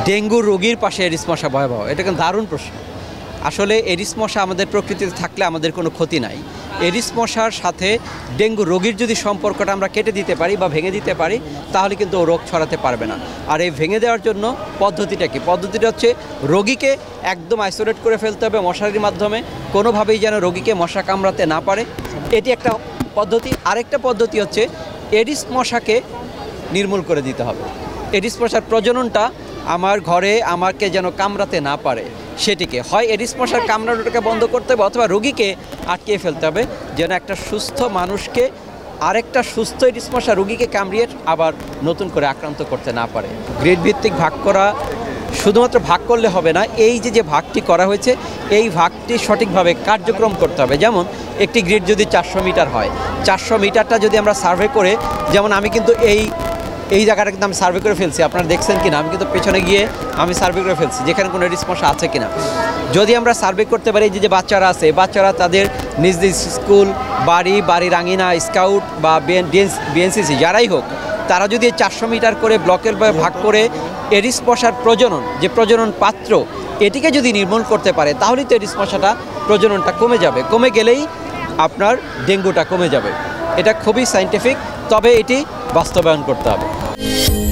Dengue রোগীর পাশে Aedes মশা ভয়াবহ, এটা কিন্তু দারুণ প্রশ্ন। আসলে এডিস মশা আমাদের প্রকৃতিতে থাকলে আমাদের কোনো ক্ষতি নাই। এডিস মশার সাথে ডেঙ্গু রোগীর যদি সম্পর্কটা আমরা কেটে দিতে পারি বা ভেঙে দিতে পারি, তাহলে কিন্তু ও রোগ ছড়াতে পারবে না। আর এই ভেঙে দেওয়ার জন্য পদ্ধতিটা কি? পদ্ধতিটা হচ্ছে রোগীকে একদম আইসোলেট করে ফেলতে হবে মশারির মাধ্যমে, কোনোভাবেই যেন রোগীকে মশা কামড়াতে না পারে, এটি একটা পদ্ধতি। আরেকটা পদ্ধতি হচ্ছে এডিস মশাকে নির্মূল করে দিতে হবে। এডিস মশার প্রজননটা আমার ঘরে আমাকে যেন কামড়াতে না পারে, সেটিকে হয় এডিস মশার কামড়ানোটাকে বন্ধ করতে হবে, অথবা রোগীকে আটকিয়ে ফেলতে হবে, যেন একটা সুস্থ মানুষকে আরেকটা সুস্থ এডিস মশা রোগীকে কামড়িয়ে আবার নতুন করে আক্রান্ত করতে না পারে। গ্রেড ভিত্তিক ভাগ করা, শুধুমাত্র ভাগ করলে হবে না, এই যে ভাগটি করা হয়েছে এই ভাগটি সঠিকভাবে কার্যক্রম করতে হবে। যেমন একটি গ্রিড যদি 400 মিটার হয়, 400 মিটারটা যদি আমরা সার্ভে করে, যেমন আমি কিন্তু এই জায়গাটা কিন্তু আমি সার্ভে করে ফেলছি, আপনারা দেখছেন কিনা, আমি কিন্তু পেছনে গিয়ে আমি সার্ভে করে ফেলছি যেখানে কোনো এডিস মশা আছে কিনা। যদি আমরা সার্ভে করতে পারি, যে বাচ্চারা আছে, বাচ্চারা তাদের নিজ নিজ স্কুল, বাড়ির আঙিনা, স্কাউট বা বিএনসিসি যারাই হোক, তারা যদি 400 মিটার করে ব্লকের ভাগ করে এডিস মশার যে প্রজনন পাত্র, এটিকে যদি নির্মূল করতে পারে, তাহলেই তো এডিস মশাটা প্রজননটা কমে যাবে। কমে গেলেই আপনার ডেঙ্গুটা কমে যাবে। এটা খুবই সায়েন্টিফিক, তবে এটি বাস্তবায়ন করতে হবে।